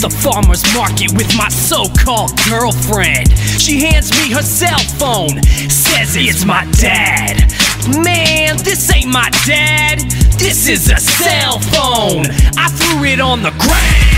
the farmer's market with my so-called girlfriend. She hands me her cell phone, says it's my dad. Man, this ain't my dad, this is a cell phone. I threw it on the ground.